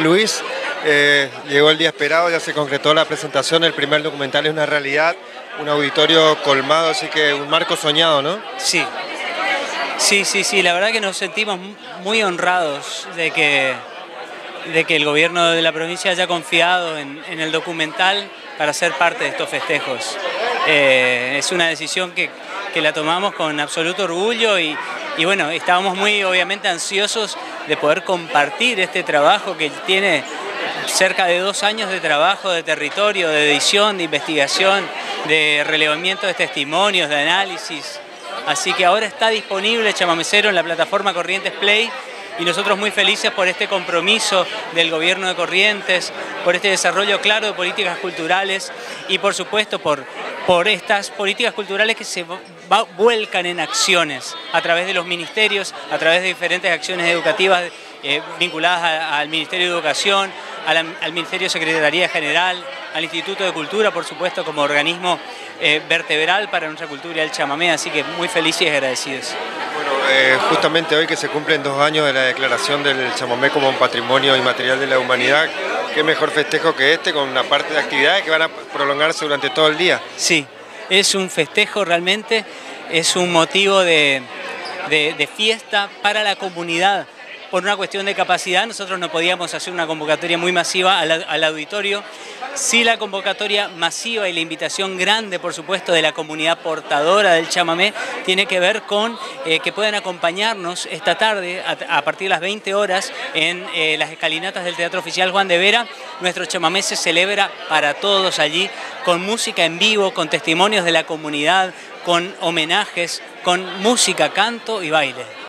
Luis, llegó el día esperado, ya se concretó la presentación, el primer documental es una realidad, un auditorio colmado, así que un marco soñado, ¿no? Sí, sí, la verdad que nos sentimos muy honrados de que el gobierno de la provincia haya confiado en el documental para ser parte de estos festejos. Es una decisión que la tomamos con absoluto orgullo y bueno, estábamos muy obviamente ansiosos de poder compartir este trabajo que tiene cerca de 2 años de trabajo, de territorio, de edición, de investigación, de relevamiento de testimonios, de análisis. Así que ahora está disponible Chamamé Cero en la plataforma Corrientes Play y nosotros muy felices por este compromiso del gobierno de Corrientes, por este desarrollo claro de políticas culturales y por supuesto por estas políticas culturales que se vuelcan en acciones a través de los ministerios, a través de diferentes acciones educativas vinculadas al Ministerio de Educación, al Ministerio de Secretaría General, al Instituto de Cultura, por supuesto, como organismo vertebral para nuestra cultura y el chamamé, así que muy felices y agradecidos. Bueno, justamente hoy que se cumplen 2 años de la declaración del chamamé como un patrimonio inmaterial de la humanidad, qué mejor festejo que este, con una parte de actividades que van a prolongarse durante todo el día. Sí, es un festejo realmente, es un motivo de fiesta para la comunidad. Por una cuestión de capacidad, nosotros no podíamos hacer una convocatoria muy masiva al auditorio. Sí, la convocatoria masiva y la invitación grande, por supuesto, de la comunidad portadora del chamamé tiene que ver con que puedan acompañarnos esta tarde a partir de las 20 horas en las escalinatas del Teatro Oficial Juan de Vera. Nuestro chamamé se celebra para todos allí, con música en vivo, con testimonios de la comunidad, con homenajes, con música, canto y baile.